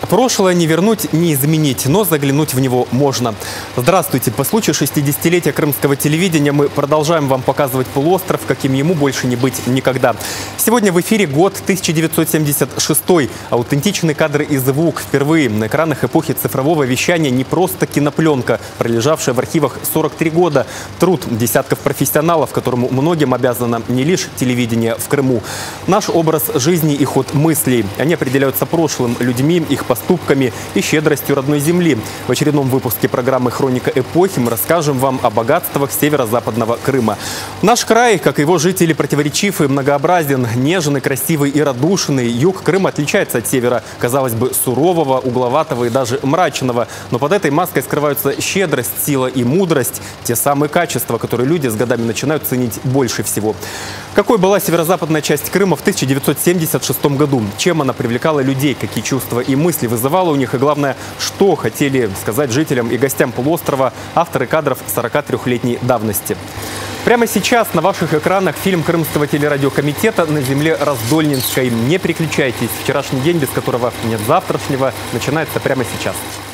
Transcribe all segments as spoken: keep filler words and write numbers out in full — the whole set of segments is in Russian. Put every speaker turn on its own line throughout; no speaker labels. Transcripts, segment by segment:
Прошлое не вернуть, не изменить, но заглянуть в него можно. Здравствуйте! По случаю шестидесятилетия крымского телевидения мы продолжаем вам показывать полуостров, каким ему больше не быть никогда. Сегодня в эфире год тысяча девятьсот семьдесят шестой. Аутентичные кадры и звук. Впервые на экранах эпохи цифрового вещания не просто кинопленка, пролежавшая в архивах сорок три года. Труд десятков профессионалов, которому многим обязано не лишь телевидение в Крыму. Наш образ жизни и ход мыслей. Они определяются прошлым, людьми, их поступками и щедростью родной земли. В очередном выпуске программы «Хроника эпохи» мы расскажем вам о богатствах северо-западного Крыма. Наш край, как и его жители, противоречив и многообразен, нежный, красивый и радушный. Юг Крыма отличается от севера, казалось бы, сурового, угловатого и даже мрачного. Но под этой маской скрываются щедрость, сила и мудрость. Те самые качества, которые люди с годами начинают ценить больше всего. Какой была северо-западная часть Крыма в тысяча девятьсот семьдесят шестом году? Чем она привлекала людей? Какие чувства и мысли вызывала у них? И главное, что хотели сказать жителям и гостям полуострова авторы кадров сорокатрёхлетней давности? Прямо сейчас на ваших экранах фильм Крымского телерадиокомитета «На земле Раздольнинской». Не переключайтесь. Вчерашний день, без которого нет завтрашнего, начинается прямо сейчас.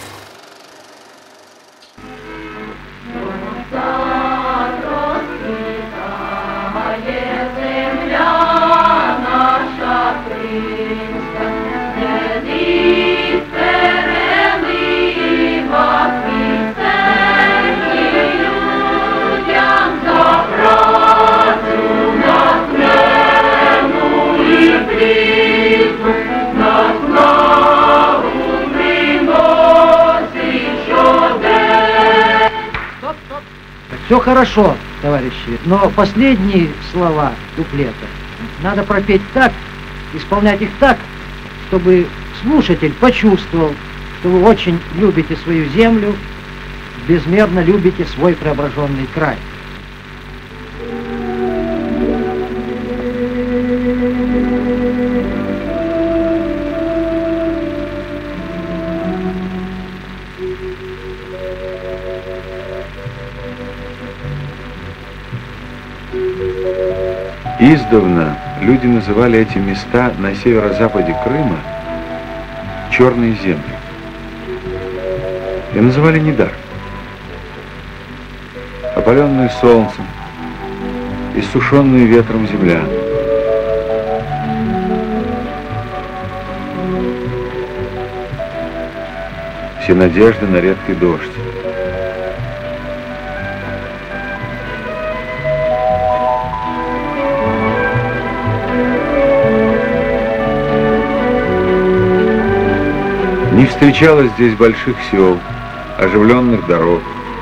Все хорошо, товарищи, но последние слова дуплета надо пропеть так, исполнять их так, чтобы слушатель почувствовал, что вы очень любите свою землю, безмерно любите свой преображенный край.
Издавна люди называли эти места на северо-западе Крыма черные земли. И называли недаром. Опаленную солнцем, иссушенную ветром земля. Все надежды на редкий дождь. Не встречалось здесь больших сел, оживленных дорог.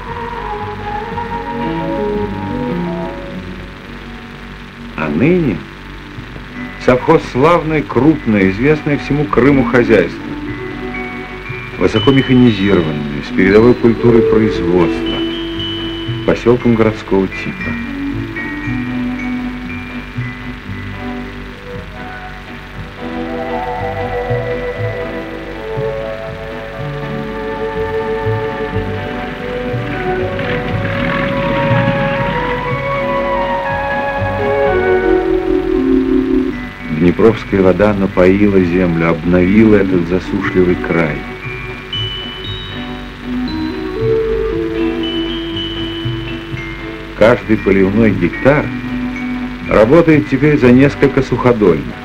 А ныне совхоз славное, крупное, известное всему Крыму хозяйство. Высоко механизированное, с передовой культурой производства, поселком городского типа. Днепровская вода напоила землю, обновила этот засушливый край. Каждый поливной гектар работает теперь за несколько суходольных.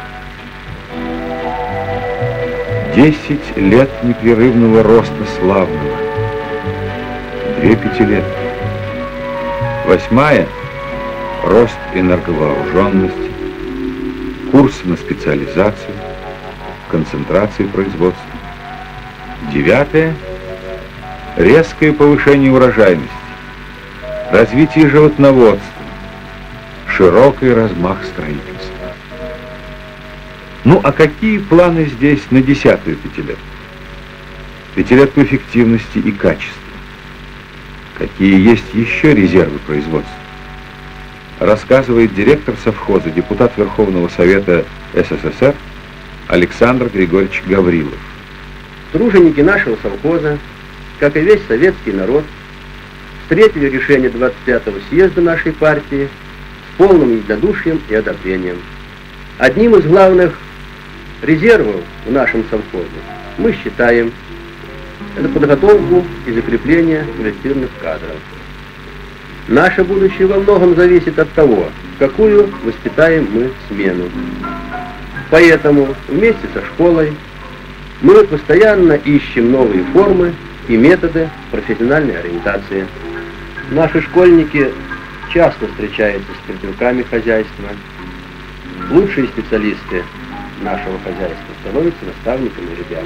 Десять лет непрерывного роста славного. Две пятилетки. Восьмая — рост энерговооруженности. Курсы на специализацию, концентрации производства. Девятое – резкое повышение урожайности, развитие животноводства, широкий размах строительства. Ну а какие планы здесь на десятую пятилетку? Пятилетку эффективности и качества. Какие есть еще резервы производства? Рассказывает директор совхоза, депутат Верховного Совета СССР Александр Григорьевич Гаврилов.
Труженики нашего совхоза, как и весь советский народ, встретили решение двадцать пятого съезда нашей партии с полным единодушием и одобрением. Одним из главных резервов в нашем совхозе мы считаем, это подготовку и закрепление квалифицированных кадров. Наше будущее во многом зависит от того, какую воспитаем мы смену. Поэтому вместе со школой мы постоянно ищем новые формы и методы профессиональной ориентации. Наши школьники часто встречаются с стрелками хозяйства. Лучшие специалисты нашего хозяйства становятся наставниками ребят.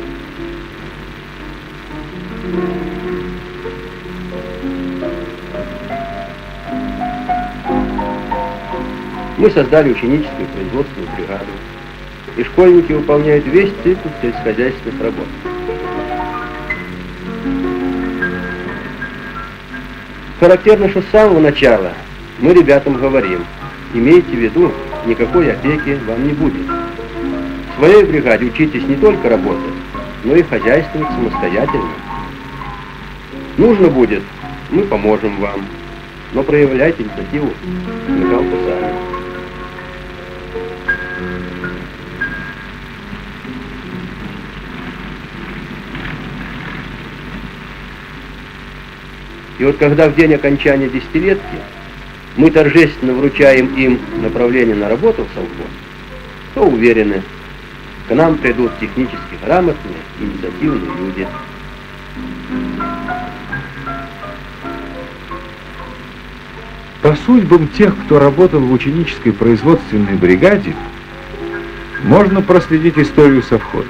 Мы создали ученическую производственную бригаду, и школьники выполняют весь цикл сельскохозяйственных работ. Характерно, что с самого начала мы ребятам говорим: имейте в виду, никакой опеки вам не будет. В своей бригаде учитесь не только работать, но и хозяйствовать самостоятельно. Нужно будет, мы поможем вам, но проявляйте инициативу, смекалку сами. И вот когда в день окончания десятилетки мы торжественно вручаем им направление на работу в совхоз, то уверены, к нам придут технически грамотные, инициативные люди.
По судьбам тех, кто работал в ученической производственной бригаде, можно проследить историю совхоза.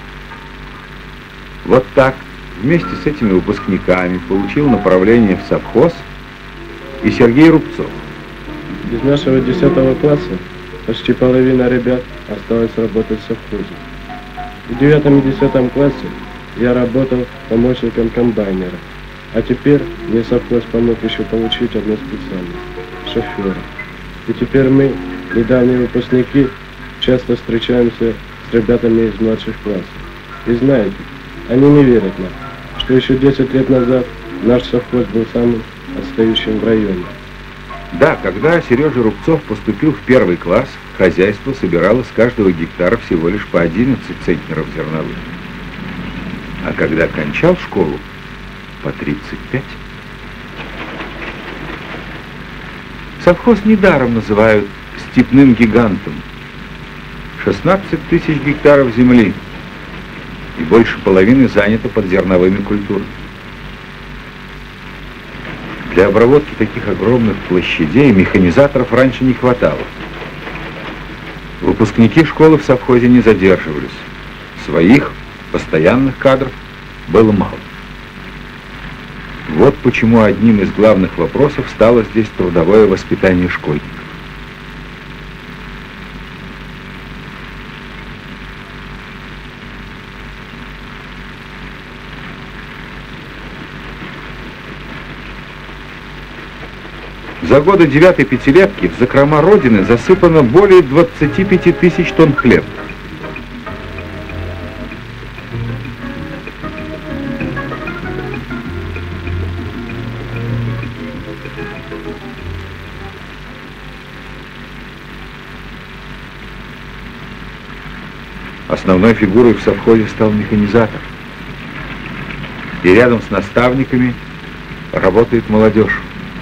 Вот так, вместе с этими выпускниками, получил направление в совхоз и Сергей Рубцов.
Из нашего десятого класса почти половина ребят осталась работать в совхозе. В девятом и десятом классе я работал помощником комбайнера, а теперь мне совхоз помог еще получить одну специальность – шофера. И теперь мы, недавние выпускники, часто встречаемся с ребятами из младших классов. И знаете, они не верят нам, что еще десять лет назад наш совхоз был самым отстающим в районе.
Да, когда Сережа Рубцов поступил в первый класс, хозяйство собирало с каждого гектара всего лишь по одиннадцать центнеров зерновых. А когда кончал школу, по тридцать пять. Совхоз недаром называют степным гигантом. шестнадцать тысяч гектаров земли, и больше половины занято под зерновыми культурами. Для обработки таких огромных площадей механизаторов раньше не хватало. Выпускники школы в совхозе не задерживались. Своих, постоянных кадров было мало. Вот почему одним из главных вопросов стало здесь трудовое воспитание школьников. За годы девятой пятилетки в закрома Родины засыпано более двадцати пяти тысяч тонн хлеба. Основной фигурой в совхозе стал механизатор. И рядом с наставниками работает молодежь.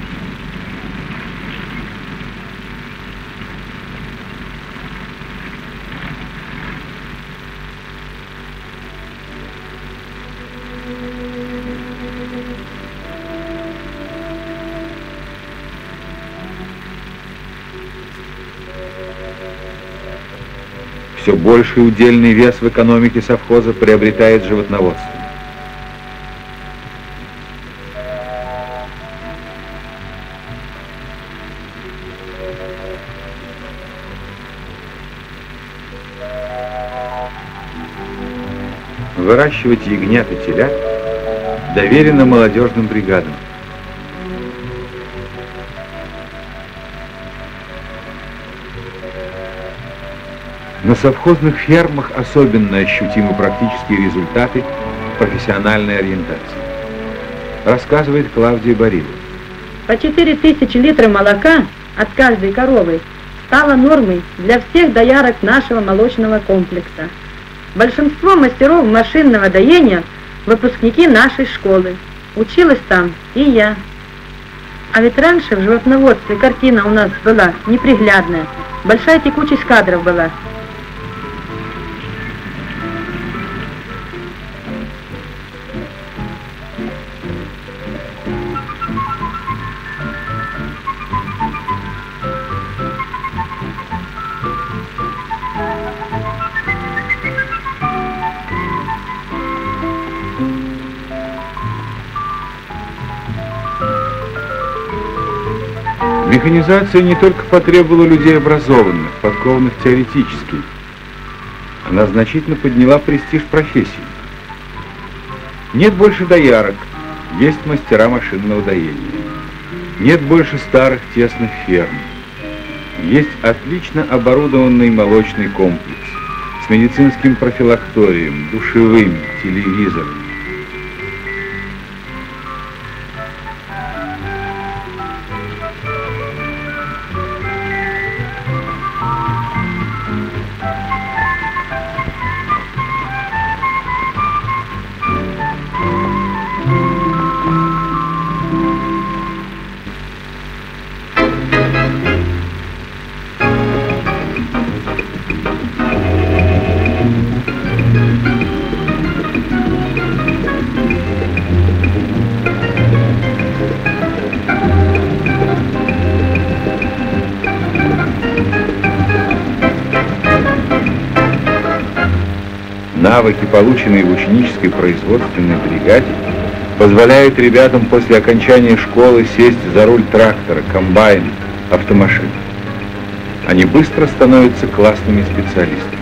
Все больший удельный вес в экономике совхоза приобретает животноводство. Выращивать ягнят и телят доверено молодежным бригадам. На совхозных фермах особенно ощутимы практические результаты профессиональной ориентации, рассказывает Клавдия Борилова.
По четыре тысячи литров молока от каждой коровы стало нормой для всех доярок нашего молочного комплекса. Большинство мастеров машинного доения – выпускники нашей школы. Училась там и я. А ведь раньше в животноводстве картина у нас была неприглядная, большая текучесть кадров была.
Механизация не только потребовала людей образованных, подкованных теоретически. Она значительно подняла престиж профессии. Нет больше доярок, есть мастера машинного доения. Нет больше старых тесных ферм. Есть отлично оборудованный молочный комплекс с медицинским профилакторием, душевыми, телевизорами. Навыки, полученные в ученической производственной бригаде, позволяют ребятам после окончания школы сесть за руль трактора, комбайна, автомашины. Они быстро становятся классными специалистами.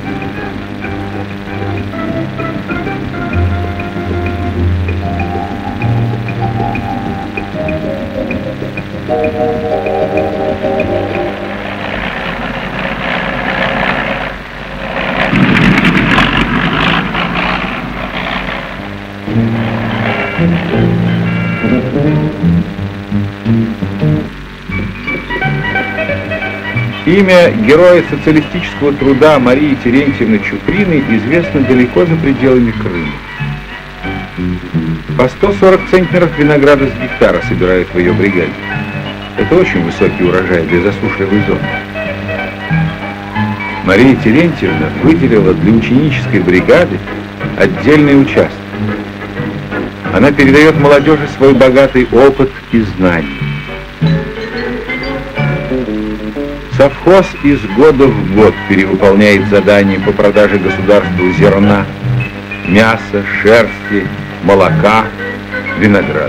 Имя героя социалистического труда Марии Терентьевны Чуприной известно далеко за пределами Крыма. По сто сорок центнеров винограда с гектара собирают в ее бригаде. Это очень высокий урожай для засушливой зоны. Мария Терентьевна выделила для ученической бригады отдельный участок. Она передает молодежи свой богатый опыт и знания. Совхоз из года в год перевыполняет задания по продаже государству зерна, мяса, шерсти, молока, винограда.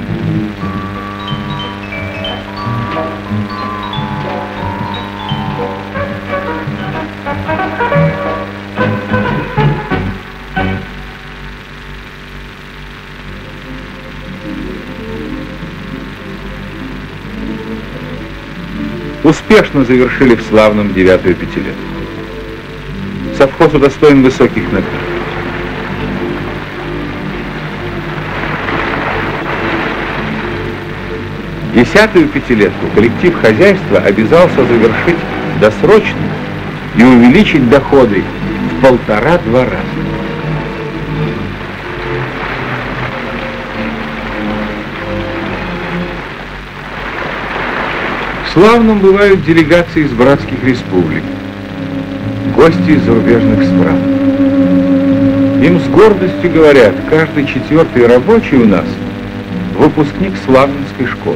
Успешно завершили в славном девятую пятилетку. Совхоз удостоен высоких наград. Десятую пятилетку коллектив хозяйства обязался завершить досрочно и увеличить доходы в полтора-два раза. Славным бывают делегации из братских республик, гости из зарубежных стран. Им с гордостью говорят, каждый четвертый рабочий у нас выпускник Славянской школы.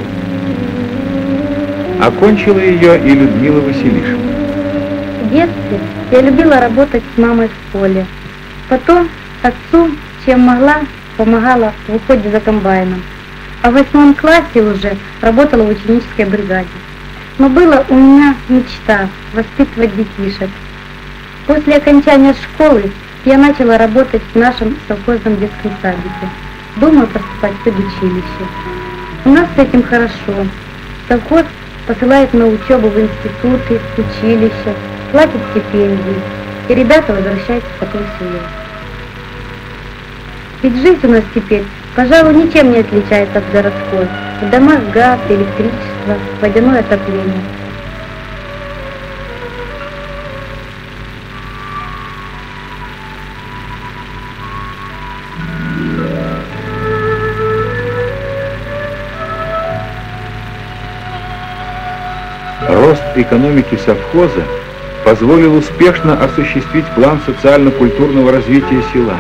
Окончила ее и Людмила Василишина.
В детстве я любила работать с мамой в поле. Потом отцу, чем могла, помогала в уходе за комбайном. А в восьмом классе уже работала в ученической бригаде. Но была у меня мечта воспитывать детишек. После окончания школы я начала работать в нашем совхозном детском садике. Думаю поступать в педучилище. У нас с этим хорошо. Совхоз посылает на учебу в институты, училища, платит стипендии, и ребята возвращаются в такой семье. Ведь жизнь у нас теперь, пожалуй, ничем не отличается от городской. В домах газ, электричество, водяное отопление.
Рост экономики совхоза позволил успешно осуществить план социально-культурного развития села.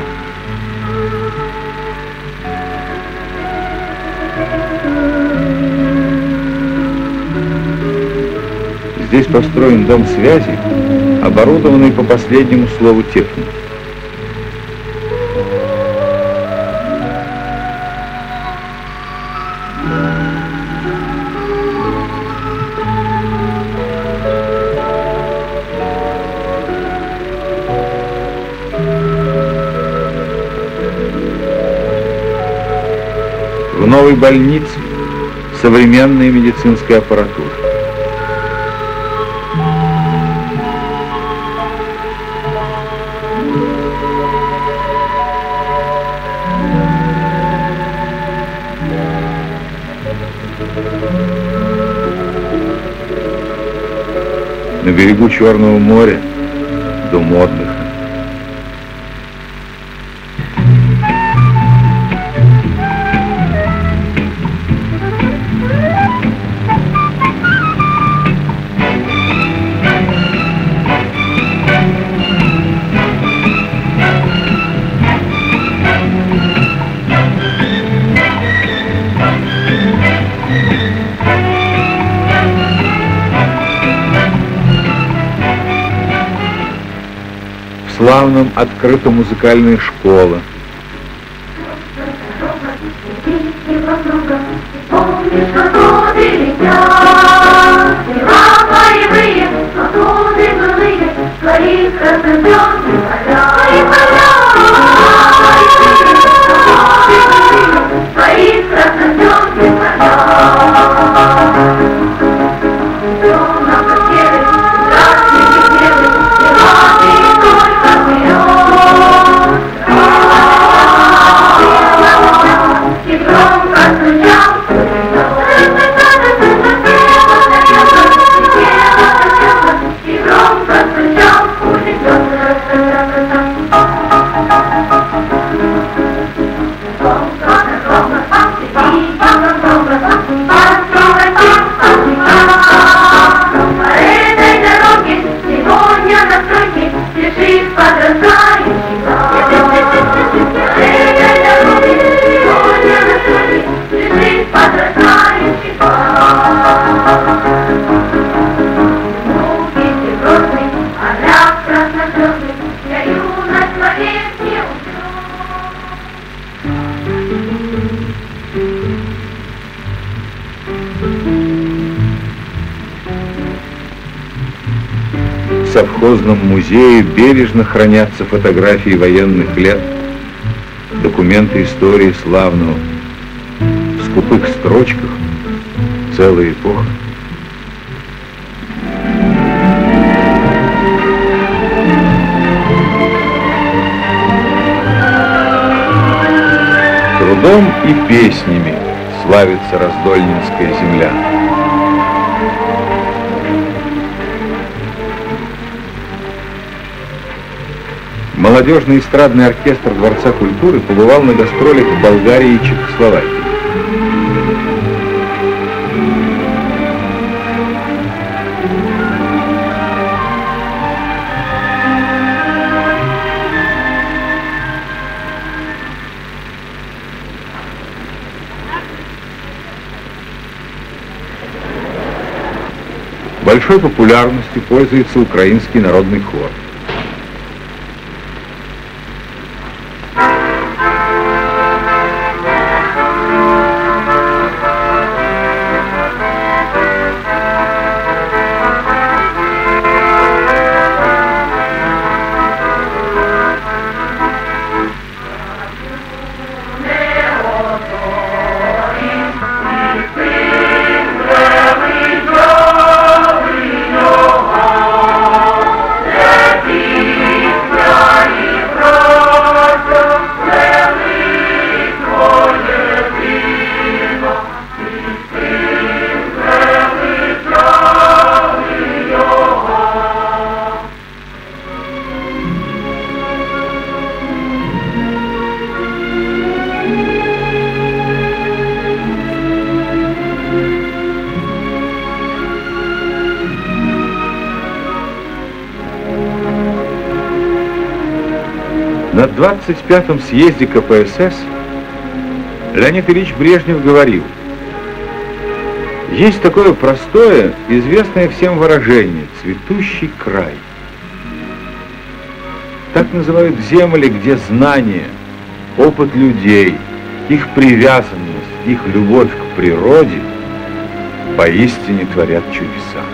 Здесь построен дом связи, оборудованный по последнему слову техники. В новой больнице современная медицинская аппаратура. На берегу Черного моря дом отдыха. В славном открыта музыкальная школа. В совхозном музее бережно хранятся фотографии военных лет, документы истории славного. В скупых строчках целая эпоха. Трудом и песнями славится Раздольнинская земля. Молодежный эстрадный оркестр Дворца культуры побывал на гастролях в Болгарии и Чехословакии. Большой популярностью пользуется украинский народный хор.
Yeah.
На двадцать пятом съезде ка пэ эс эс Леонид Ильич Брежнев говорил: есть такое простое, известное всем выражение – цветущий край. Так называют земли, где знания, опыт людей, их привязанность, их любовь к природе поистине творят чудеса.